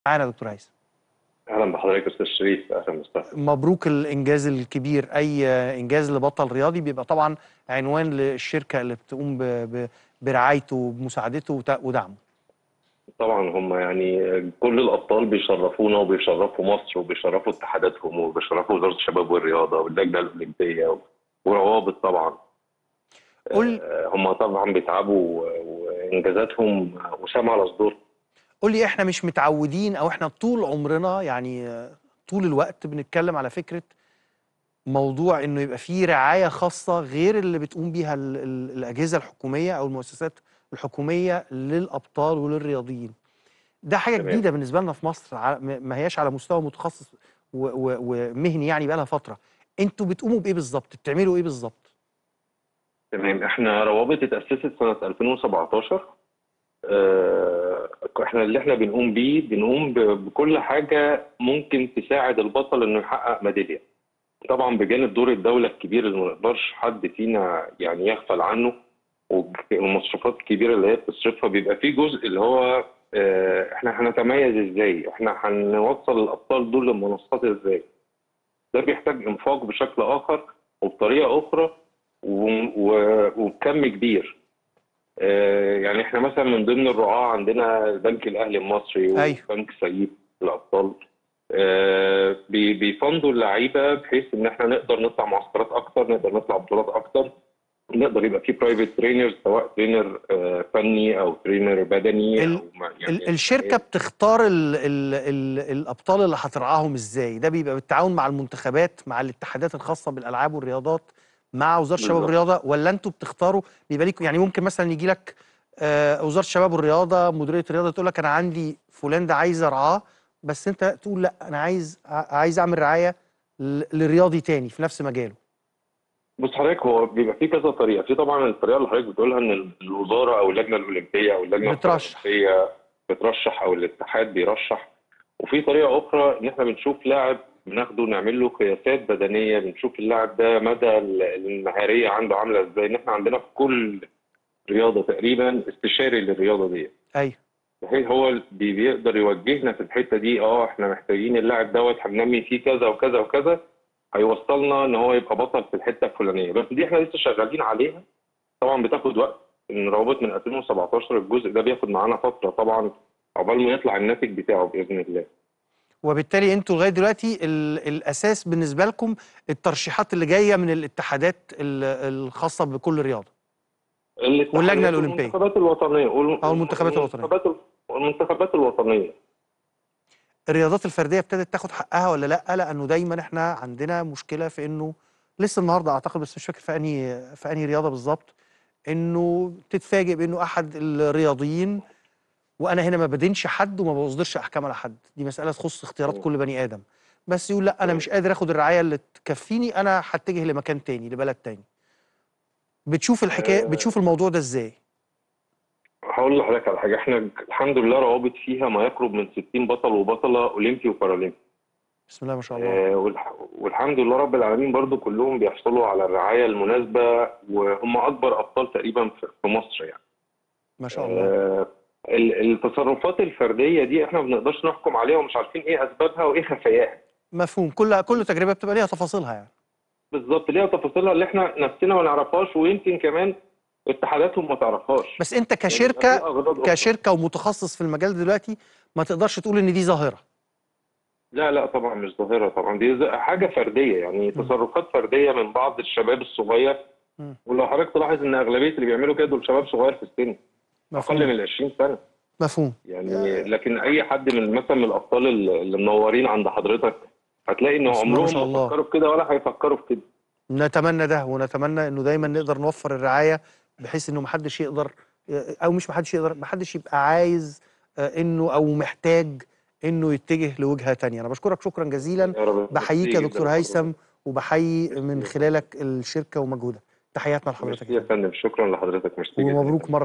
معانا دكتور هيثم. اهلا بحضرتك يا استاذ شريف، اهلا وسهلا. مبروك الانجاز الكبير. اي انجاز لبطل رياضي بيبقى طبعا عنوان للشركه اللي بتقوم برعايته وبمساعدته ودعمه. طبعا هم يعني كل الابطال بيشرفونا وبيشرفوا مصر وبيشرفوا اتحاداتهم وبيشرفوا وزاره الشباب والرياضه واللجنه الاولمبيه وروابط طبعا. قول هم طبعا بيتعبوا وانجازاتهم وسام على صدور. قول لي، احنا مش متعودين او احنا طول عمرنا يعني طول الوقت بنتكلم على فكره موضوع انه يبقى فيه رعايه خاصه غير اللي بتقوم بيها الاجهزه الحكوميه او المؤسسات الحكوميه للابطال وللرياضيين. ده حاجه تمام. جديده بالنسبه لنا في مصر، ما هياش على مستوى متخصص ومهني يعني بقى لها فتره. انتوا بتقوموا بايه بالظبط؟ بتعملوا ايه بالظبط؟ تمام، احنا روابط اتاسست سنه 2017. احنا اللي احنا بنقوم بيه بنقوم بكل حاجه ممكن تساعد البطل انه يحقق ميداليه. طبعا بجانب دور الدوله الكبير اللي ما نقدرش حد فينا يعني يغفل عنه، والمصروفات الكبيره اللي هي بتصرفها بيبقى في جزء اللي هو احنا هنتميز ازاي، احنا هنوصل الابطال دول للمنصات ازاي. ده بيحتاج انفاق بشكل اخر وبطريقه اخرى وبكم كبير. يعني احنا مثلا من ضمن الرعاة عندنا البنك الاهلي المصري ايوه. وبنك سعيد للابطال. بيفندوا اللعيبه بحيث ان احنا نقدر نطلع معسكرات اكتر، نقدر نطلع بطولات اكتر، نقدر يبقى في برايفت ترينرز، سواء ترينر فني او ترينر بدني او يعني الشركه بتختار الابطال اللي هترعاهم ازاي؟ ده بيبقى بالتعاون مع المنتخبات، مع الاتحادات الخاصه بالالعاب والرياضات، مع وزاره الشباب بالظبط. والرياضه، ولا انتوا بتختاروا؟ بيبقى ليكم يعني ممكن مثلا يجي لك وزاره الشباب والرياضه، مديريه الرياضه تقول لك انا عندي فلان ده عايز ارعاه، بس انت تقول لا انا عايز اعمل رعايه لرياضي تاني في نفس مجاله. بص حضرتك، هو بيبقى في كذا طريقه. في طبعا الطريقه اللي حضرتك بتقولها ان الوزاره او اللجنه الاولمبيه او اللجنه بترشح. البارالمبيه بترشح او الاتحاد بيرشح. وفي طريقه اخرى ان احنا بنشوف لاعب بناخده نعمل له قياسات بدنيه، بنشوف اللاعب ده مدى المهاريه عنده عامله ازاي. ان احنا عندنا في كل رياضه تقريبا استشاري للرياضه دي، ايوه. بحيث هو بيقدر يوجهنا في الحته دي. احنا محتاجين اللاعب دوت، هننمي فيه كذا وكذا وكذا، هيوصلنا ان هو يبقى بطل في الحته الفلانيه. بس دي احنا لسه شغالين عليها، طبعا بتاخد وقت. ان روابط من 2017 الجزء ده بياخد معانا فتره طبعا عقبال ما يطلع الناتج بتاعه باذن الله. وبالتالي انتوا لغايه دلوقتي الاساس بالنسبه لكم الترشيحات اللي جايه من الاتحادات الخاصه بكل رياضه واللجنه الاتحادات الاولمبيه والمنتخبات الوطنيه او المنتخبات الوطنيه. والمنتخبات الوطنيه. الرياضات الفرديه ابتدت تاخد حقها ولا لا؟ لانه دايما احنا عندنا مشكله في انه لسه النهارده اعتقد، بس مش فاكر في انهي رياضه بالظبط، انه تتفاجئ بانه احد الرياضيين، وانا هنا ما بدينش حد وما بصدرش احكام على حد، دي مساله تخص اختيارات كل بني ادم، بس يقول لا انا مش قادر اخد الرعايه اللي تكفيني، انا هتجه لمكان تاني لبلد تاني. بتشوف الحكايه، بتشوف الموضوع ده ازاي؟ هقول لحضرتك على حاجه. احنا الحمد لله روابط فيها ما يقرب من 60 بطل وبطله اولمبي وبارالمبي. بسم الله ما شاء الله. والحمد لله رب العالمين برضو كلهم بيحصلوا على الرعايه المناسبه، وهم اكبر ابطال تقريبا في مصر يعني. ما شاء الله. التصرفات الفرديه دي احنا ما بنقدرش نحكم عليها ومش عارفين ايه اسبابها وايه خفاياها. مفهوم. كل تجربه بتبقى ليها تفاصيلها يعني. بالظبط، ليها تفاصيلها اللي احنا نفسنا ما نعرفهاش، ويمكن كمان اتحاداتهم ما تعرفهاش. بس انت يعني بيبقى في كشركه اغراض اخرى. كشركه ومتخصص في المجال ده دلوقتي ما تقدرش تقول ان دي ظاهره. لا لا طبعا مش ظاهره، طبعا دي حاجه فرديه، يعني تصرفات فرديه من بعض الشباب الصغير. م. ولو حضرتك تلاحظ ان اغلبيه اللي بيعملوا كده دول شباب صغير في السن، اقل من 20 سنه. مفهوم. يعني لكن اي حد من مثلا من الابطال اللي منورين عند حضرتك هتلاقي ان بسم الله ما عمرهم شاء ما الله. فكروا في كده ولا هيفكروا في كده. نتمنى ده، ونتمنى انه دايما نقدر نوفر الرعايه بحيث انه محدش يقدر، او مش محدش يقدر، محدش يبقى عايز انه او محتاج انه يتجه لوجهه تانية. انا بشكرك شكرا جزيلا، يا رب، بحييك ميرسي يا جدا دكتور لحضرتك. هيثم، وبحيي ميرسي من يا فندم. خلالك الشركه ومجهودها. تحياتنا لحضرتك يا ميرسي يا فندم، فندم، شكرا لحضرتك، ميرسي جزيلا. ومبروك مره